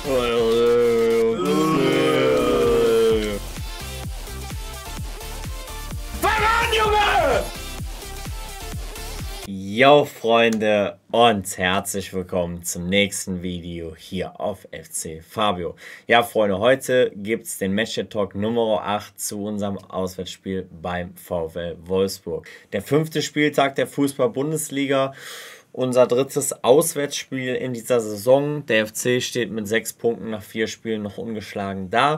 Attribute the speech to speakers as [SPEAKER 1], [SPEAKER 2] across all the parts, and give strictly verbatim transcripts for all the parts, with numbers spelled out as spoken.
[SPEAKER 1] Yo Freunde und herzlich willkommen zum nächsten Video hier auf F C Fabio. Ja Freunde, heute gibt es den Match-Talk Nummer acht zu unserem Auswärtsspiel beim VfL Wolfsburg. Der fünfte Spieltag der Fußball-Bundesliga. Unser drittes Auswärtsspiel in dieser Saison. Der F C steht mit sechs Punkten nach vier Spielen noch ungeschlagen da.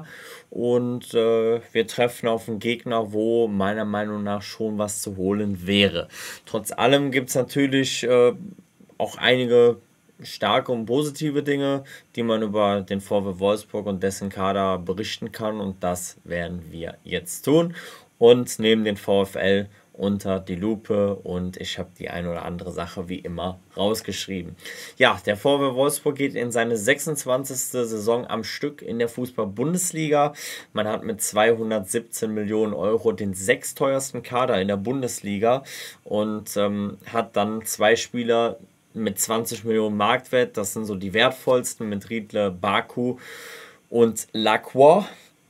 [SPEAKER 1] Und äh, wir treffen auf einen Gegner, wo meiner Meinung nach schon was zu holen wäre. Trotz allem gibt es natürlich äh, auch einige starke und positive Dinge, die man über den VfL Wolfsburg und dessen Kader berichten kann. Und das werden wir jetzt tun. Und neben den VfL unter die Lupe, und ich habe die ein oder andere Sache wie immer rausgeschrieben. Ja, der VfL Wolfsburg geht in seine sechsundzwanzigste Saison am Stück in der Fußball-Bundesliga. Man hat mit zweihundertsiebzehn Millionen Euro den sechstteuersten Kader in der Bundesliga und ähm, hat dann zwei Spieler mit zwanzig Millionen Marktwert. Das sind so die wertvollsten mit Riedle, Baku und Lacroix.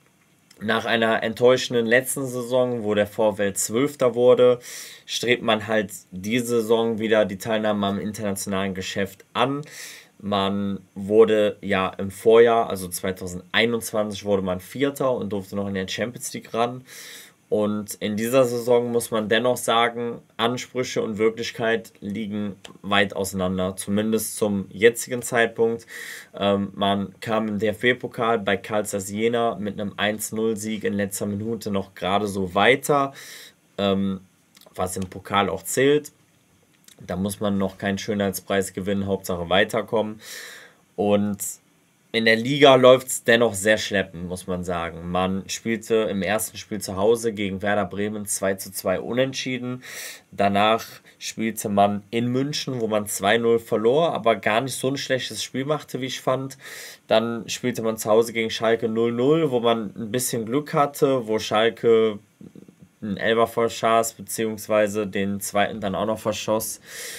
[SPEAKER 1] Nach einer enttäuschenden letzten Saison, wo der VfL Zwölfter wurde, strebt man halt diese Saison wieder die Teilnahme am internationalen Geschäft an. Man wurde ja im Vorjahr, also zweitausendeinundzwanzig, wurde man Vierter und durfte noch in der Champions League ran. Und in dieser Saison muss man dennoch sagen, Ansprüche und Wirklichkeit liegen weit auseinander, zumindest zum jetzigen Zeitpunkt. Ähm, man kam im D F B-Pokal bei Carl Zeiss Jena mit einem eins null Sieg in letzter Minute noch gerade so weiter, ähm, was im Pokal auch zählt. Da muss man noch keinen Schönheitspreis gewinnen, Hauptsache weiterkommen. Und in der Liga läuft es dennoch sehr schleppend, muss man sagen. Man spielte im ersten Spiel zu Hause gegen Werder Bremen zwei zu zwei unentschieden. Danach spielte man in München, wo man zwei null verlor, aber gar nicht so ein schlechtes Spiel machte, wie ich fand. Dann spielte man zu Hause gegen Schalke null null, wo man ein bisschen Glück hatte, wo Schalke einen Elfer verschoss, beziehungsweise den zweiten dann auch noch verschoss.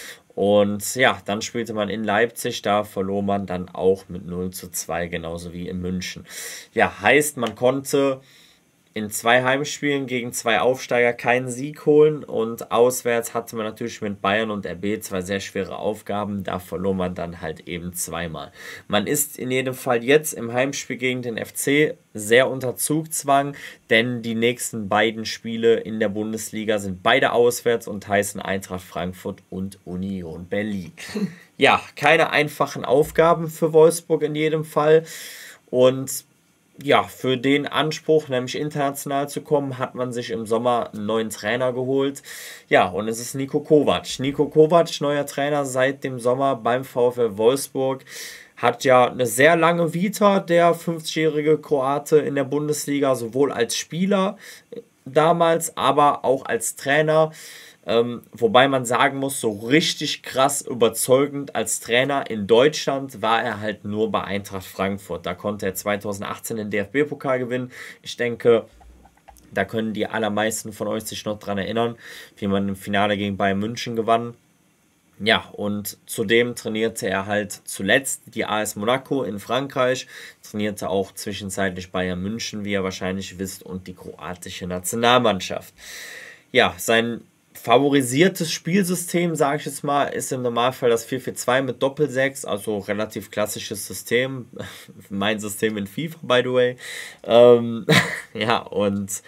[SPEAKER 1] Und ja, dann spielte man in Leipzig, da verlor man dann auch mit null zu zwei, genauso wie in München. Ja, heißt, man konnte in zwei Heimspielen gegen zwei Aufsteiger keinen Sieg holen, und auswärts hatte man natürlich mit Bayern und R B zwei sehr schwere Aufgaben, da verlor man dann halt eben zweimal. Man ist in jedem Fall jetzt im Heimspiel gegen den F C sehr unter Zugzwang, denn die nächsten beiden Spiele in der Bundesliga sind beide auswärts und heißen Eintracht Frankfurt und Union Berlin. Ja, keine einfachen Aufgaben für Wolfsburg in jedem Fall, und ja, für den Anspruch, nämlich international zu kommen, hat man sich im Sommer einen neuen Trainer geholt. Ja, und es ist Niko Kovac. Niko Kovac, neuer Trainer seit dem Sommer beim VfL Wolfsburg, hat ja eine sehr lange Vita, der fünfzigjährige Kroate in der Bundesliga, sowohl als Spieler damals, aber auch als Trainer. Ähm, wobei man sagen muss, so richtig krass überzeugend als Trainer in Deutschland war er halt nur bei Eintracht Frankfurt. Da konnte er zweitausendachtzehn den D F B-Pokal gewinnen. Ich denke, da können die allermeisten von euch sich noch dran erinnern, wie man im Finale gegen Bayern München gewann. Ja, und zudem trainierte er halt zuletzt die A S Monaco in Frankreich, trainierte auch zwischenzeitlich Bayern München, wie ihr wahrscheinlich wisst, und die kroatische Nationalmannschaft. Ja, sein favorisiertes Spielsystem, sage ich jetzt mal, ist im Normalfall das vier vier zwei mit Doppelsechs, also relativ klassisches System. Mein System in FIFA, by the way. Ähm, ja, und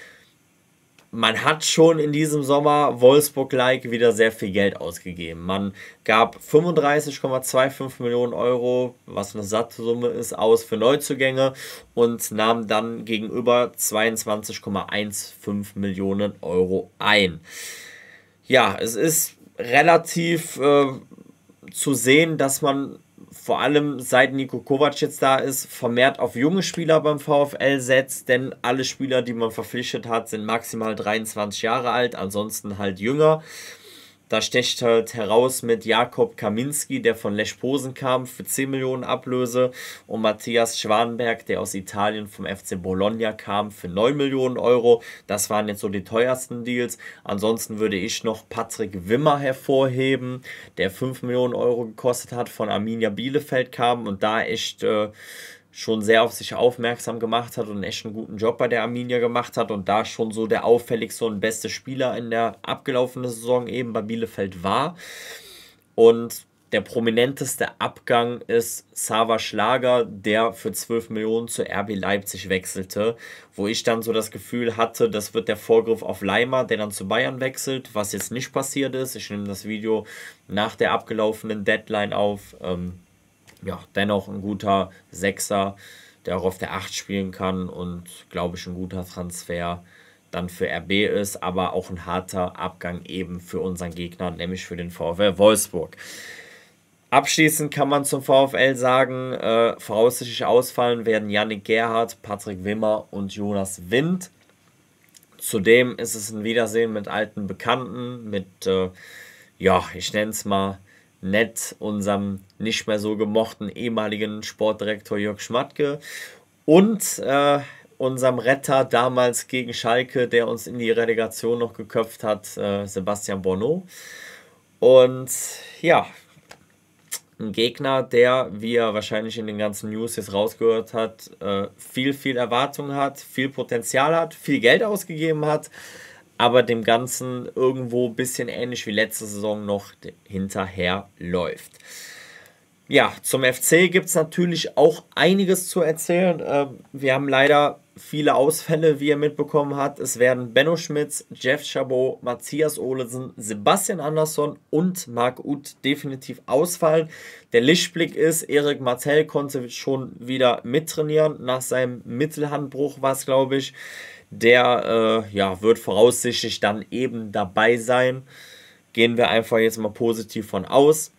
[SPEAKER 1] man hat schon in diesem Sommer Wolfsburg-like wieder sehr viel Geld ausgegeben. Man gab fünfunddreißig Komma fünfundzwanzig Millionen Euro, was eine satte Summe ist, aus für Neuzugänge und nahm dann gegenüber zweiundzwanzig Komma fünfzehn Millionen Euro ein. Ja, es ist relativ äh, zu sehen, dass man vor allem seit Niko Kovac jetzt da ist, vermehrt auf junge Spieler beim VfL setzt, denn alle Spieler, die man verpflichtet hat, sind maximal dreiundzwanzig Jahre alt, ansonsten halt jünger. Da sticht halt heraus mit Jakob Kaminski, der von Lech Posen kam, für zehn Millionen Ablöse, und Matthias Schwanenberg, der aus Italien vom F C Bologna kam, für neun Millionen Euro. Das waren jetzt so die teuersten Deals. Ansonsten würde ich noch Patrick Wimmer hervorheben, der fünf Millionen Euro gekostet hat, von Arminia Bielefeld kam und da echt äh, schon sehr auf sich aufmerksam gemacht hat und echt einen guten Job bei der Arminia gemacht hat und da schon so der auffälligste und beste Spieler in der abgelaufenen Saison eben bei Bielefeld war. Und der prominenteste Abgang ist Sava Schlager, der für zwölf Millionen zu R B Leipzig wechselte, wo ich dann so das Gefühl hatte, das wird der Vorgriff auf Leimer, der dann zu Bayern wechselt, was jetzt nicht passiert ist. Ich nehme das Video nach der abgelaufenen Deadline auf. Ähm, Ja, dennoch ein guter Sechser, der auch auf der acht spielen kann und, glaube ich, ein guter Transfer dann für R B ist, aber auch ein harter Abgang eben für unseren Gegner, nämlich für den VfL Wolfsburg. Abschließend kann man zum VfL sagen, äh, voraussichtlich ausfallen werden Yannick Gerhardt, Patrick Wimmer und Jonas Wind. Zudem ist es ein Wiedersehen mit alten Bekannten, mit, äh, ja, ich nenne es mal, nett unserem nicht mehr so gemochten ehemaligen Sportdirektor Jörg Schmatke und äh, unserem Retter damals gegen Schalke, der uns in die Relegation noch geköpft hat, äh, Sebastian Borneau. Und ja, ein Gegner, der, wie er wahrscheinlich in den ganzen News jetzt rausgehört hat, äh, viel, viel Erwartung hat, viel Potenzial hat, viel Geld ausgegeben hat, aber dem Ganzen irgendwo ein bisschen ähnlich wie letzte Saison noch hinterher läuft. Ja, zum F C gibt es natürlich auch einiges zu erzählen. Ähm, wir haben leider viele Ausfälle, wie ihr mitbekommen habt. Es werden Benno Schmitz, Jeff Chabot, Matthias Olesen, Sebastian Andersson und Marc Uth definitiv ausfallen. Der Lichtblick ist, Erik Martell konnte schon wieder mittrainieren. Nach seinem Mittelhandbruch war es, glaube ich. Der äh, ja, wird voraussichtlich dann eben dabei sein. Gehen wir einfach jetzt mal positiv von aus.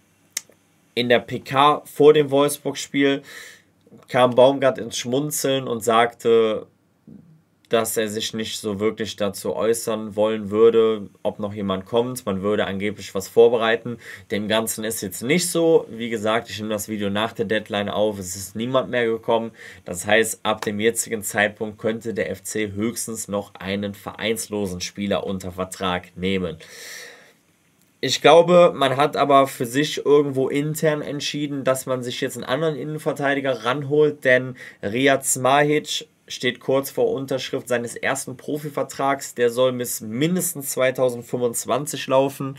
[SPEAKER 1] In der P K vor dem Wolfsburg-Spiel kam Baumgart ins Schmunzeln und sagte, dass er sich nicht so wirklich dazu äußern wollen würde, ob noch jemand kommt. Man würde angeblich was vorbereiten. Dem Ganzen ist jetzt nicht so. Wie gesagt, ich nehme das Video nach der Deadline auf. Es ist niemand mehr gekommen. Das heißt, ab dem jetzigen Zeitpunkt könnte der F C höchstens noch einen vereinslosen Spieler unter Vertrag nehmen. Ich glaube, man hat aber für sich irgendwo intern entschieden, dass man sich jetzt einen anderen Innenverteidiger ranholt, denn Riyad Smahic steht kurz vor Unterschrift seines ersten Profivertrags. Der soll bis mindestens zweitausendfünfundzwanzig laufen.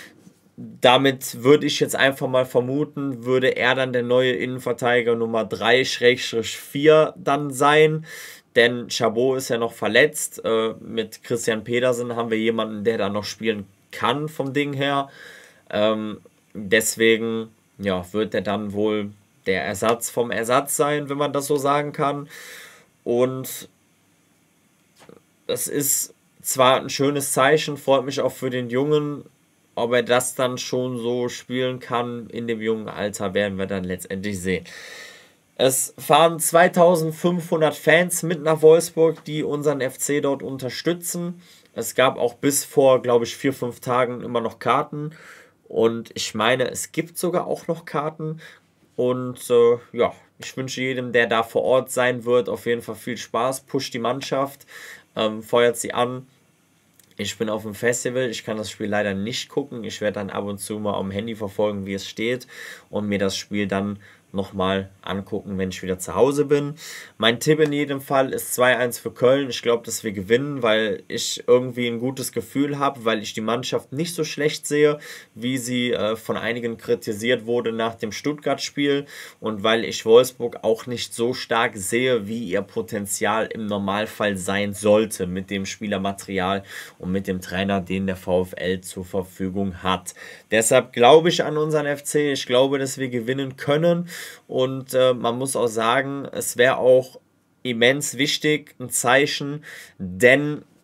[SPEAKER 1] Damit würde ich jetzt einfach mal vermuten, würde er dann der neue Innenverteidiger Nummer drei vier dann sein. Denn Chabot ist ja noch verletzt. Äh, mit Christian Pedersen haben wir jemanden, der da noch spielen kann vom Ding her. Ähm, deswegen ja, wird er dann wohl der Ersatz vom Ersatz sein, wenn man das so sagen kann. Und es ist zwar ein schönes Zeichen, freut mich auch für den Jungen, ob er das dann schon so spielen kann in dem jungen Alter, werden wir dann letztendlich sehen. Es fahren zweitausendfünfhundert Fans mit nach Wolfsburg, die unseren F C dort unterstützen. Es gab auch bis vor, glaube ich, vier, fünf Tagen immer noch Karten. Und ich meine, es gibt sogar auch noch Karten. Und äh, ja, ich wünsche jedem, der da vor Ort sein wird, auf jeden Fall viel Spaß. Pusht die Mannschaft, ähm, feuert sie an. Ich bin auf dem Festival, ich kann das Spiel leider nicht gucken. Ich werde dann ab und zu mal am Handy verfolgen, wie es steht. Und mir das Spiel dann nochmal angucken, wenn ich wieder zu Hause bin. Mein Tipp in jedem Fall ist zwei eins für Köln. Ich glaube, dass wir gewinnen, weil ich irgendwie ein gutes Gefühl habe, weil ich die Mannschaft nicht so schlecht sehe, wie sie äh, von einigen kritisiert wurde nach dem Stuttgart-Spiel und weil ich Wolfsburg auch nicht so stark sehe, wie ihr Potenzial im Normalfall sein sollte mit dem Spielermaterial und mit dem Trainer, den der VfL zur Verfügung hat. Deshalb glaube ich an unseren F C. Ich glaube, dass wir gewinnen können. Und äh, man muss auch sagen, es wäre auch immens wichtig, ein Zeichen, denn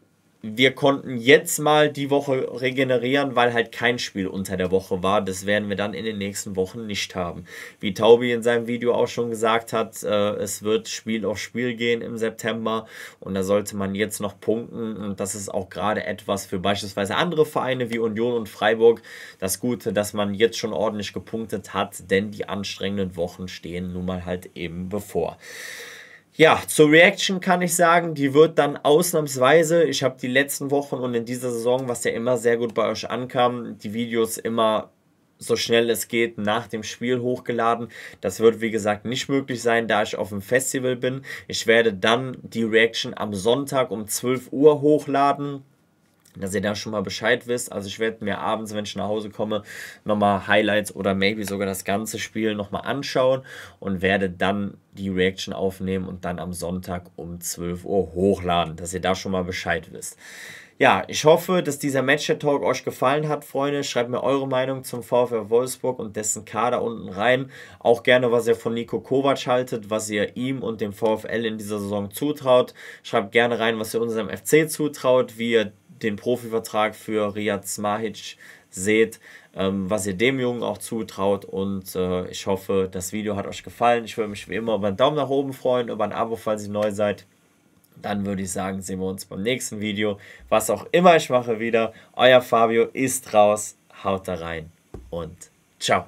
[SPEAKER 1] wir konnten jetzt mal die Woche regenerieren, weil halt kein Spiel unter der Woche war. Das werden wir dann in den nächsten Wochen nicht haben. Wie Taubi in seinem Video auch schon gesagt hat, äh, es wird Spiel auf Spiel gehen im September und da sollte man jetzt noch punkten und das ist auch gerade etwas für beispielsweise andere Vereine wie Union und Freiburg das Gute, dass man jetzt schon ordentlich gepunktet hat, denn die anstrengenden Wochen stehen nun mal halt eben bevor. Ja, zur Reaction kann ich sagen, die wird dann ausnahmsweise, ich habe die letzten Wochen und in dieser Saison, was ja immer sehr gut bei euch ankam, die Videos immer so schnell es geht nach dem Spiel hochgeladen. Das wird wie gesagt nicht möglich sein, da ich auf dem Festival bin. Ich werde dann die Reaction am Sonntag um zwölf Uhr hochladen, dass ihr da schon mal Bescheid wisst. Also ich werde mir abends, wenn ich nach Hause komme, nochmal Highlights oder maybe sogar das ganze Spiel nochmal anschauen und werde dann die Reaction aufnehmen und dann am Sonntag um zwölf Uhr hochladen, dass ihr da schon mal Bescheid wisst. Ja, ich hoffe, dass dieser Match-Talk euch gefallen hat, Freunde. Schreibt mir eure Meinung zum VfL Wolfsburg und dessen Kader unten rein. Auch gerne, was ihr von Niko Kovac haltet, was ihr ihm und dem VfL in dieser Saison zutraut. Schreibt gerne rein, was ihr unserem F C zutraut, wie ihr den Profivertrag für Riyad Smahic seht, ähm, was ihr dem Jungen auch zutraut und äh, ich hoffe, das Video hat euch gefallen. Ich würde mich wie immer über einen Daumen nach oben freuen, über ein Abo, falls ihr neu seid. Dann würde ich sagen, sehen wir uns beim nächsten Video. Was auch immer ich mache wieder. Euer Fabio ist raus. Haut da rein und ciao.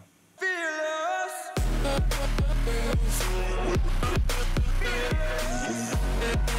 [SPEAKER 2] Fearless.